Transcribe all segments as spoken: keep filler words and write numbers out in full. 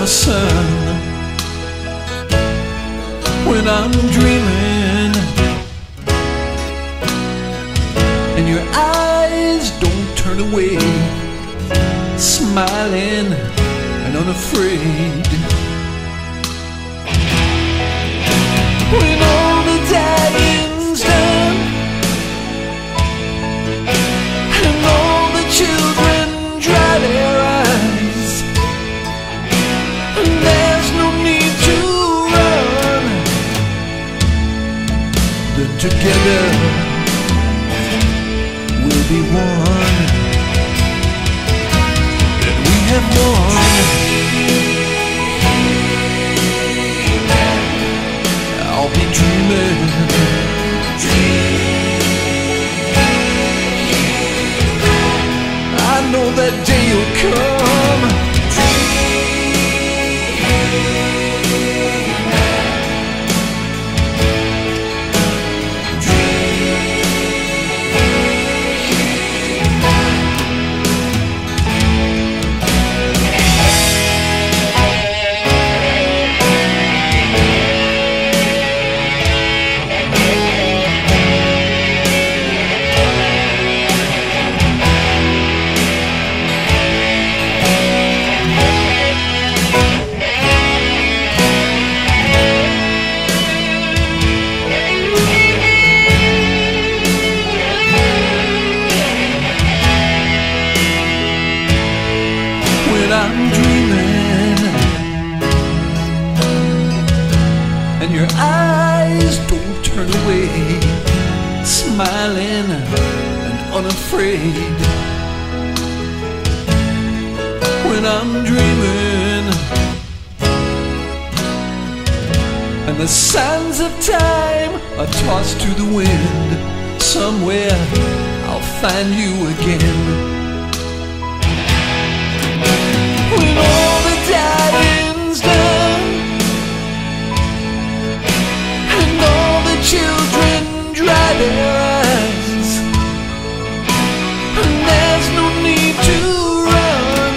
summer sun. When I'm dreaming and your eyes don't turn away, smiling and unafraid. When all the dying's done and all the children dry their eyes, and there's no need to run, then together we'll be one. Then we have won. I'll be dreaming. I know that day will come. I'm dreaming and your eyes don't turn away, smiling and unafraid. When I'm dreaming and the sands of time are tossed to the wind, somewhere I'll find you again. When all the dying's done and all the children dry their eyes, and there's no need to run,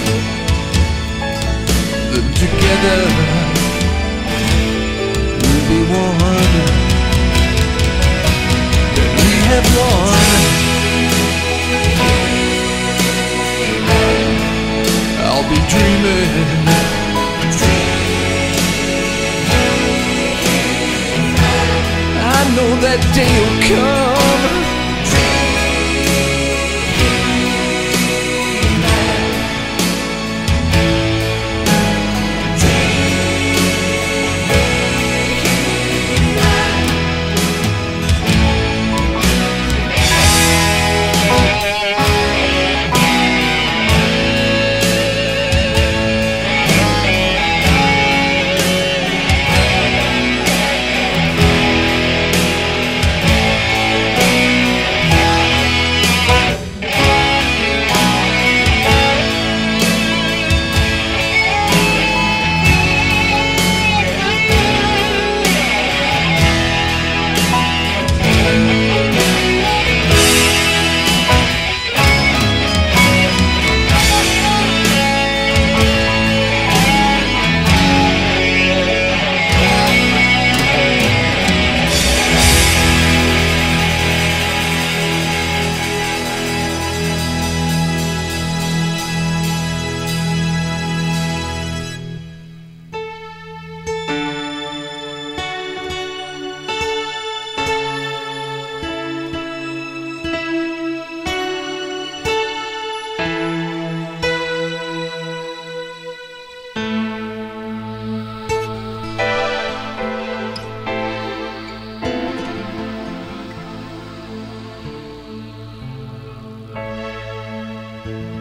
then together we'll be one. Then we have won. I'll be dreaming. I know that day will come. you.